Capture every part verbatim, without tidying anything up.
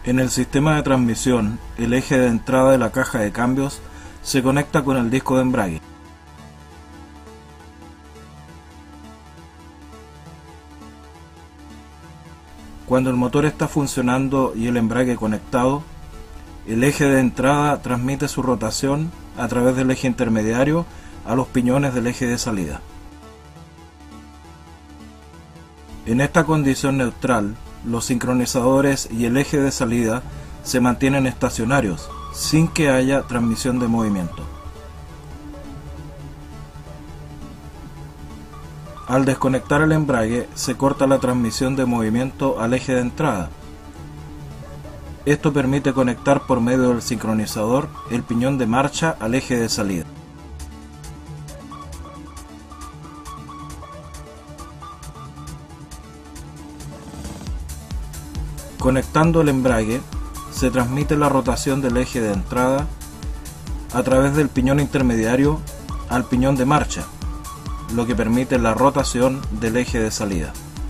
En el sistema de transmisión, el eje de entrada de la caja de cambios se conecta con el disco de embrague. Cuando el motor está funcionando y el embrague conectado, el eje de entrada transmite su rotación a través del eje intermediario a los piñones del eje de salida. En esta condición neutral, los sincronizadores y el eje de salida se mantienen estacionarios, sin que haya transmisión de movimiento. Al desconectar el embrague, se corta la transmisión de movimiento al eje de entrada. Esto permite conectar por medio del sincronizador el piñón de marcha al eje de salida. Conectando el embrague, se transmite la rotación del eje de entrada a través del piñón intermediario al piñón de marcha, lo que permite la rotación del eje de salida.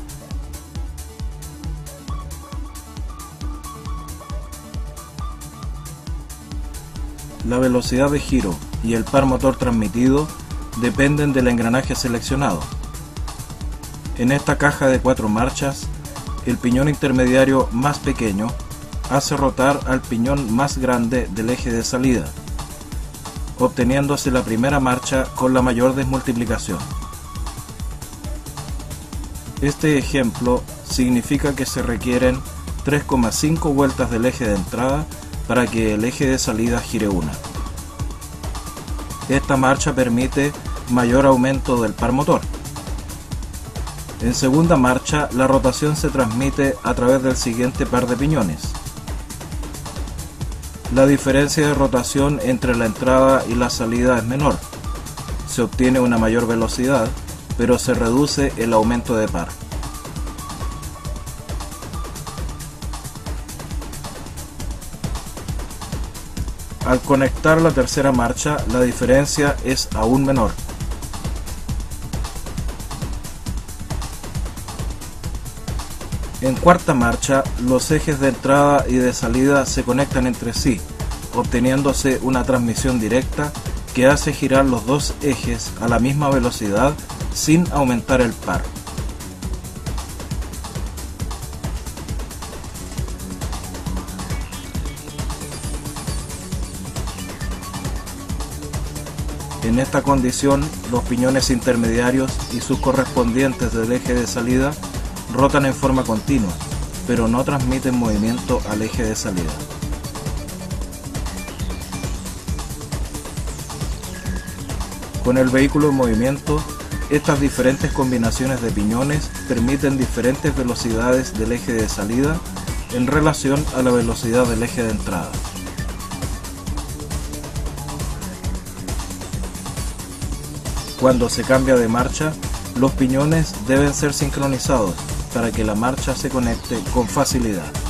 La velocidad de giro y el par motor transmitido dependen del engranaje seleccionado. En esta caja de cuatro marchas, el piñón intermediario más pequeño hace rotar al piñón más grande del eje de salida, obteniéndose la primera marcha con la mayor desmultiplicación. Este ejemplo significa que se requieren tres coma cinco vueltas del eje de entrada para que el eje de salida gire una. Esta marcha permite mayor aumento del par motor. En segunda marcha, la rotación se transmite a través del siguiente par de piñones. La diferencia de rotación entre la entrada y la salida es menor. Se obtiene una mayor velocidad, pero se reduce el aumento de par. Al conectar la tercera marcha, la diferencia es aún menor. En cuarta marcha, los ejes de entrada y de salida se conectan entre sí, obteniéndose una transmisión directa que hace girar los dos ejes a la misma velocidad sin aumentar el par. En esta condición, los piñones intermediarios y sus correspondientes del eje de salida rotan en forma continua, pero no transmiten movimiento al eje de salida. Con el vehículo en movimiento, estas diferentes combinaciones de piñones permiten diferentes velocidades del eje de salida en relación a la velocidad del eje de entrada. Cuando se cambia de marcha, los piñones deben ser sincronizados para que la marcha se conecte con facilidad.